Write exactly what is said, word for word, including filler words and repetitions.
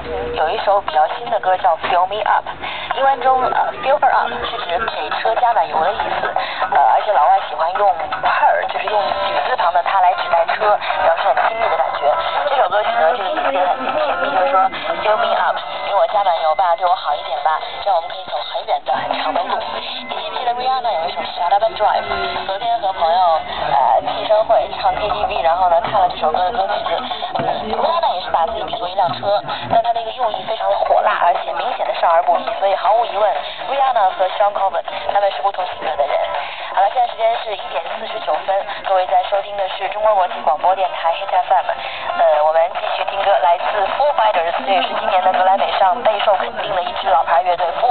听有一首比较新的歌叫 Fill Me Up， 英文中呃 Fill Her Up 是指给车加满油的意思，呃，而且老外喜欢用 her， 就是用女字旁的她来指代车，表示很亲密的感觉。这首歌曲呢，这个意思也很甜蜜，就是说 Fill Me Up， 给我加满油吧，对我好一点吧，这样我们可以走很远的很长的路。你记不记得 Rihanna 有一首 Shut Up and Drive？ 昨天和朋友呃庆生会唱 K T V， 然后呢看了这首歌的歌曲子，嗯 ，Rihanna 也是把自己比作一辆车，但她的一个用意非常的火辣，而且明显的少儿不宜，所以毫无疑问 ，Rihanna 和 Sean Combs 他们是不同性格的人。好了，现在时间是一点四十九分，各位在收听的是中国国际广播电台 Hit F M， 呃，我们继续听歌，来自 Foo Fighters， 这也是今年的格莱美上备受肯定的一支老牌乐队。